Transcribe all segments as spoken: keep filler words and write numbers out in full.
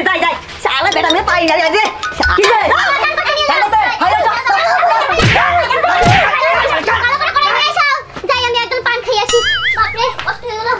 যাই যাই শালা বেটা মে পাই না রে কি রে চলো তে হাই যা যাই আমি একদম পান খাই আসি বাপ রে কষ্ট হয়ে গেল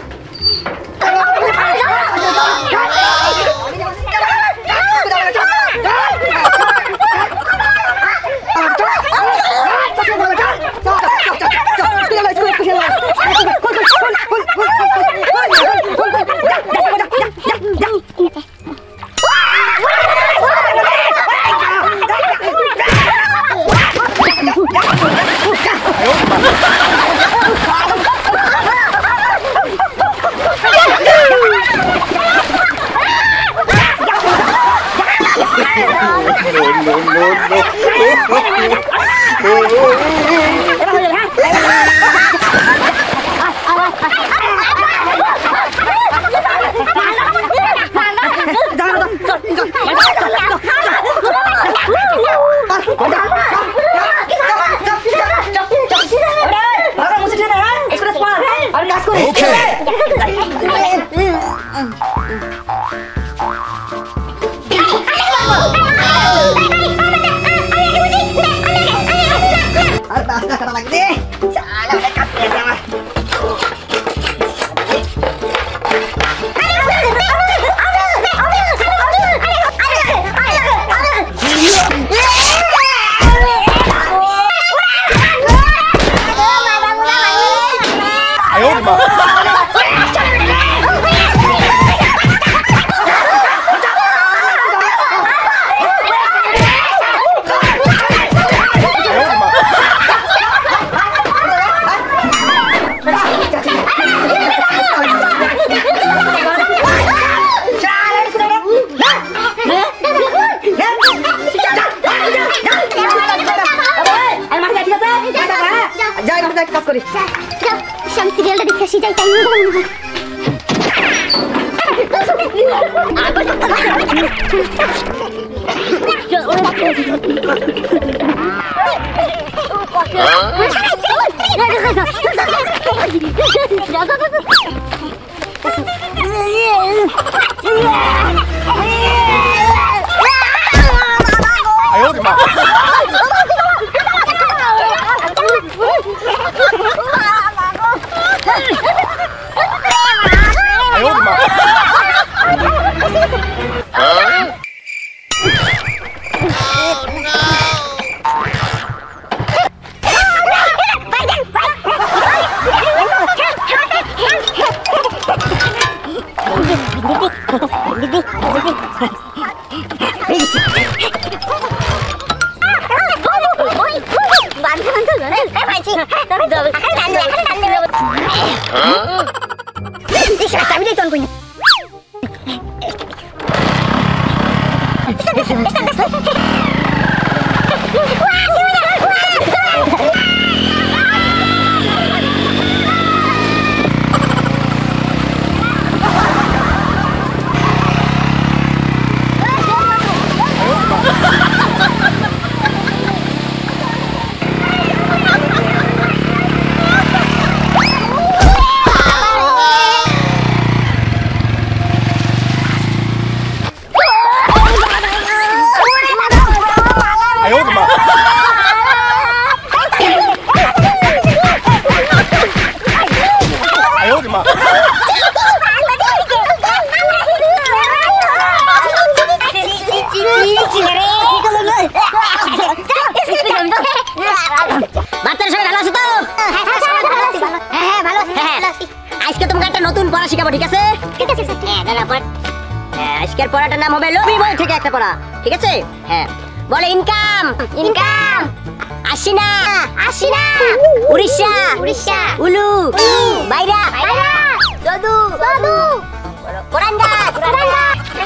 আজকের পড়াটার নাম হবে লবি বই থেকে একটা পড়া, ঠিক আছে? হ্যাঁ, বলে ইনকাম ইনকাম, আশিনা আশিনা, উড়িষ্যা উড়িষ্যা, উলু বাইরা বাইরা, দদু দাদু, কোরাঙ্গা কোরাঙ্গা,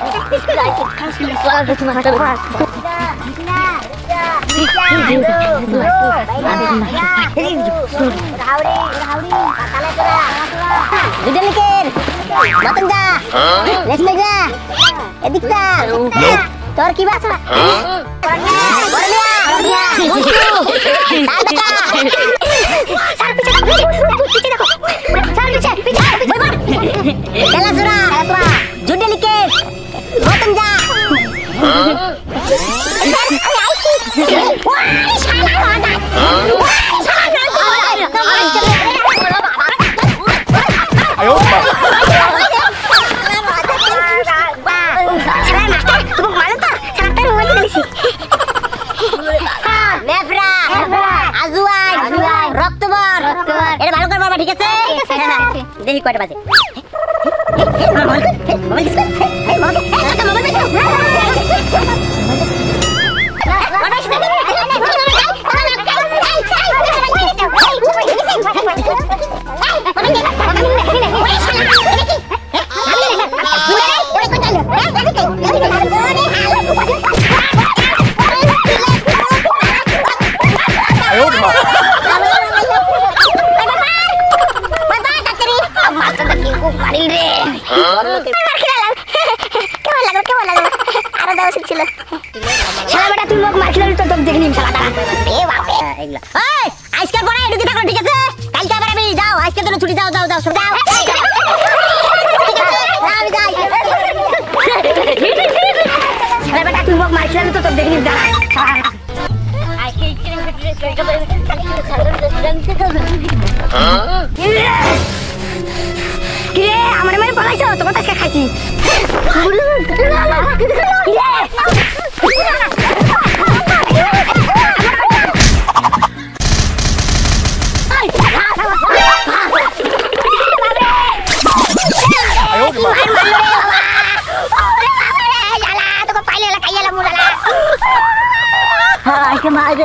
তোর কি বাসা শালা মাস্টার তুমি মারো তো শালা তার মোবাইল দিছি নেফরা আজওয়ান রক্তবর এটা ভালো করে বাবা ঠিক আছে দেখি কয়টা বাজে মোবাইল দিছ মোবাইল দিছ আজকের পরে এটুকু থাকলো ঠিক আছে কালকে আবার আমি যাও আজকে তো ছুটি যাও যাও যাও সব যাও আমি যাই ছেলে বেটা তুই মুখ মারছিলাম তো তোর দেখে নিম যা কিরে আমার মানে পলাইছো তোমার কাছে খাইছি Ay, madre.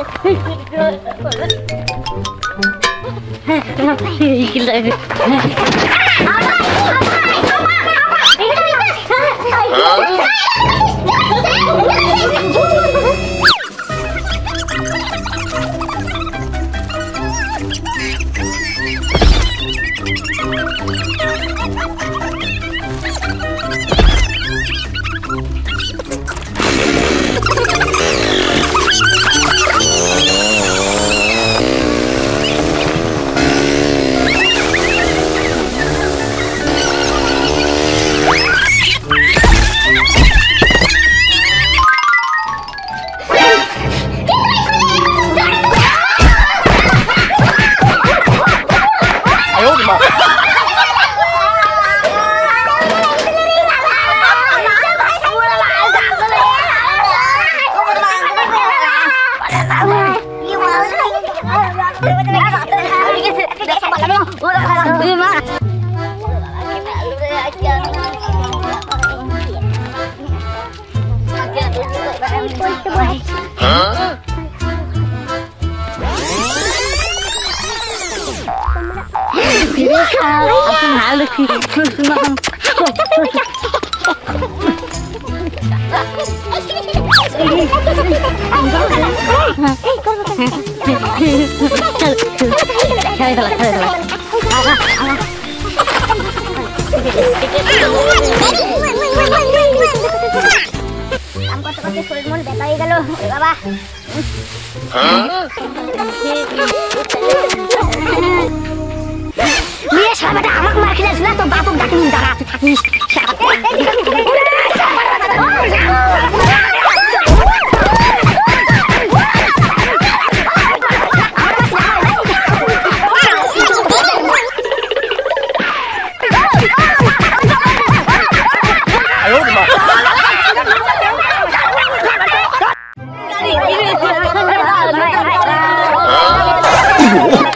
Dia sahabat amak markina sudah to bapuk dak ning dara tu taknis. Ayo,